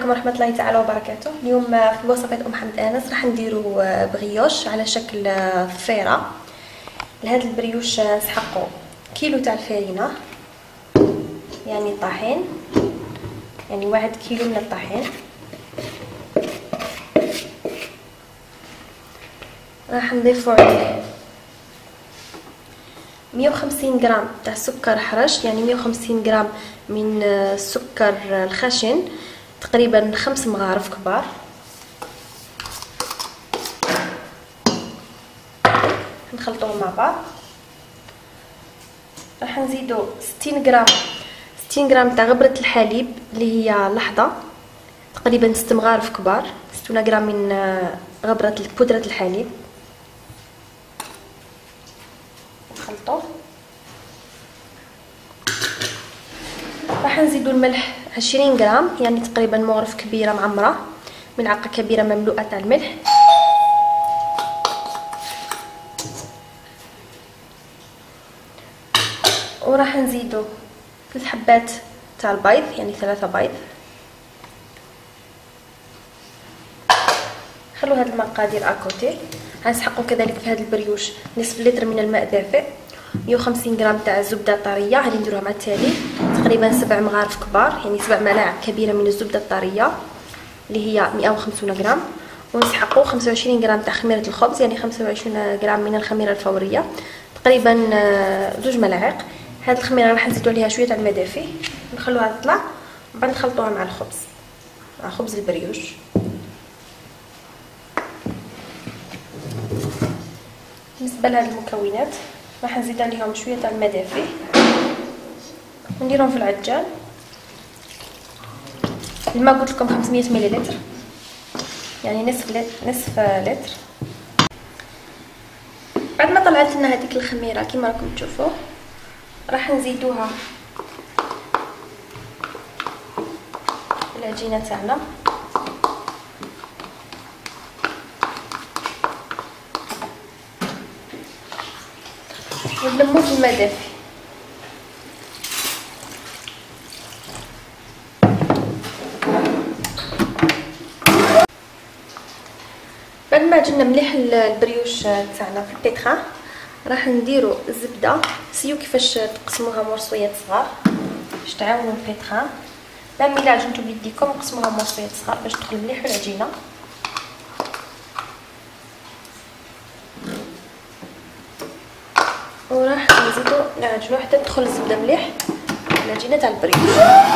عليكم ورحمه الله تعالى وبركاته. اليوم في وصفه ام حمد انس راح نديرو بريوش على شكل فيره. لهذا البريوش نسحقو كيلو تاع الفارينه، يعني طاحين، يعني 1 كيلو من الطحين. راح نضيفو عليه 150 غرام تاع سكر حرش، يعني 150 غرام من السكر الخشن، تقريبا 5 مغارف كبار. نخلطوهم مع بعض. راح نزيدو 60 غرام تاع غبرة الحليب اللي هي لحظة، تقريبا 6 مغارف كبار، 60 غرام من بودرة الحليب. نخلطوه. راح نزيدو الملح 20 غرام، يعني تقريبا مغرف كبيرة معمرة، ملعقة كبيرة مملوءة تاع الملح. وراح نزيدو 3 حبات تاع البيض، يعني 3 بيض. خلو هاد المقادير اكوتي. غنسحقو كذلك في هاد البريوش نصف لتر من الماء دافئ، 150 غرام تاع الزبده طريه، غادي نديروها مع التالي، تقريبا 7 مغارف كبار، يعني 7 ملاعق كبيره من الزبده الطريه اللي هي 150 غرام. ونسحقو 25 غرام تاع خميره الخبز، يعني 25 غرام من الخميره الفوريه، تقريبا 2 ملاعق. هاد الخميره راح نزيدو عليها شويه تاع الماء دافي، نخلوها تطلع، ومن بعد نخلطوها مع الخبز، مع خبز البريوش. بالنسبه لهاد المكونات راح نزيد عليهم شويه تاع الماء دافي ونديرهم في العجان. الماء قلت لكم 500 ملل، يعني نصف لتر. بعد ما طلعت لنا هذيك الخميره كما راكم تشوفوا، راح نزيدوها العجينه تاعنا. ونلموه في الماء دافي. بعد ما عجنا مليح البريوش تاعنا في البيتخا، راح نديرو الزبده. سيو كيفاش تقسموها مرصويات صغار باش تعاونوا البيتخا. ميم الا عجنتو بيديكم قسموها مرصويات صغار باش تدخل مليح في العجينه. وراح نزيدو نعجنو حتى تدخل الزبده مليح العجينه تاع البريوش.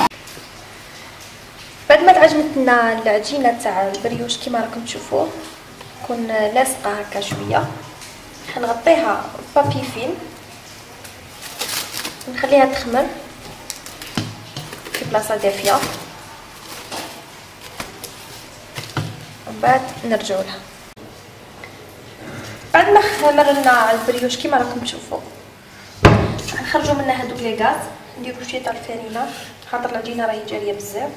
بعد ما تعجنت لنا العجينه تاع البريوش كما راكم تشوفوا، تكون لاصقه هكا شويه، حنغطيها بابي فين، نخليها تخمر في بلاصه دافيه، ومن بعد نرجعوا لها. بعد ما خمر لنا البريوش كما راكم تشوفوا، نخرجوا منها هذوك لي غاز، نديروا شويه تاع الفرينه خاطر العجينه راهي جاريه بزاف.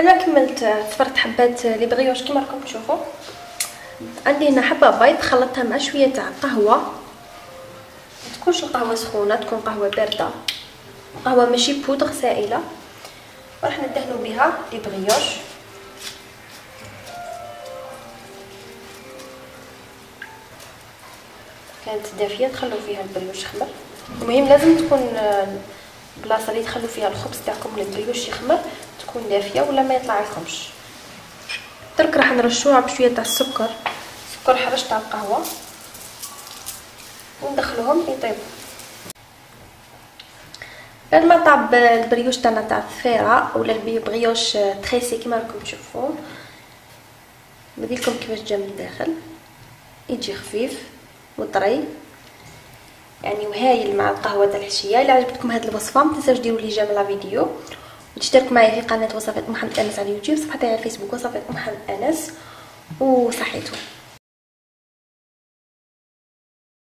انا كملت صفرت حبات لي بريوش كما راكم تشوفوا. عندي هنا حبه بيض خلطتها مع شويه تاع قهوه، ما تكونش القهوه سخونه، تكون قهوه بارده، قهوه ماشي بودغ سائله. وراح ندهنوا بها لي بريوش. كانت دافيه تخلوا فيها البريوش يخمر. المهم لازم تكون البلاصه اللي تخلوا فيها الخبز تاعكم للبريوش يخمر تكون دافيه ولا ما يطلع لكمش. درك راح نرشوها بشويه تاع السكر، سكر حرش تاع القهوه، وندخلوهم يطيبوا. بعد ما طاب البريوش تاعنا تاع الثفيره ولا البريوش تريسي كما راكم تشوفون، نوريكم كيفاش جا من الداخل. يجي خفيف وطري يعني وهايل مع القهوه تاع الحشيه. الا عجبتكم هذه الوصفه ما تنساوش ديروا لي جيم على فيديو، وتشتركوا معايا في قناه وصفات ام حمد انس على اليوتيوب، صفحتي على الفيسبوك وصفات ام حمد انس، وصحيتو.